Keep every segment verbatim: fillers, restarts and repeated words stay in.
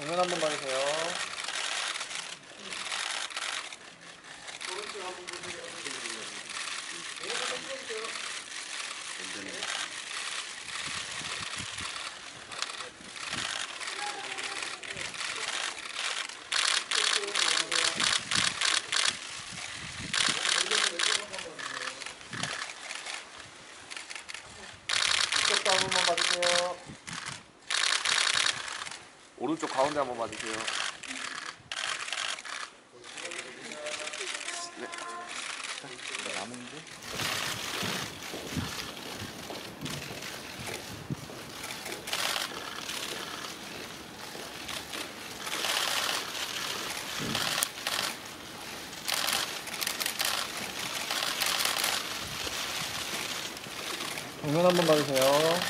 정면 한번 봐주세요. 이쪽도 한 번만 봐주세요. 오른쪽 가운데 한번 봐주세요. 네. 남은 게? 정면 한번 봐주세요.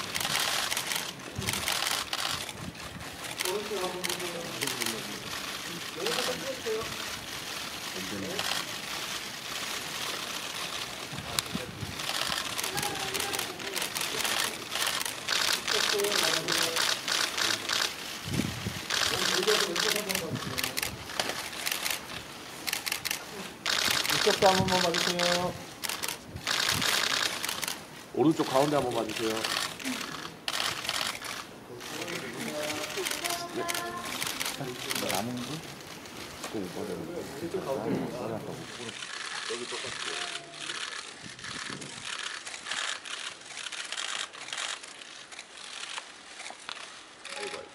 오른쪽 한번 보세요. 여기서 던져주세요. 이쪽도 한 번만 봐주세요. 오른쪽 가운데 한번 봐주세요. 네. 남은 거? 또 이거를 이쪽 가운데 여기 똑같아요. 아이고 아이고.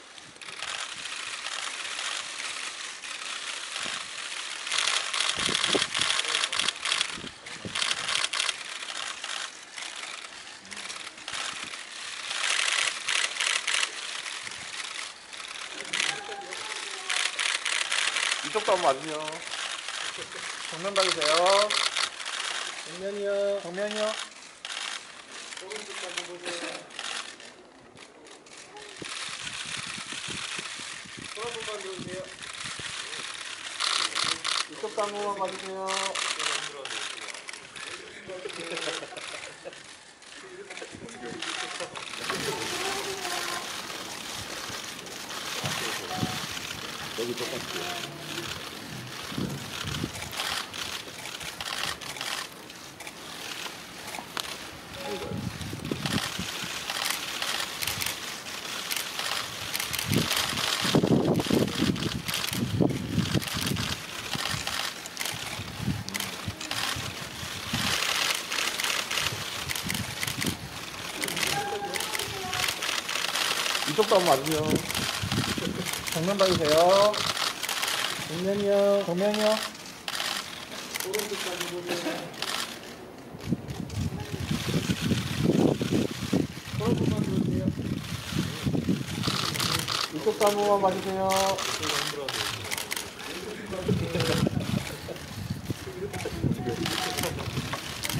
이쪽도 한번 봐주세요. 정면 봐주세요. 정면이요. 정면이요. 오른쪽 한번 보세요. 또 한 번만 보세요. 이쪽도 한 번만 봐주세요. 여기 똑같아요. 이쪽도 한번 봐주세요. 정면 봐주세요. 정면이요. 정면이요. 오른쪽 한번 보세요. 또 한 번만 보세요. 이쪽도 한 번만 봐주세요.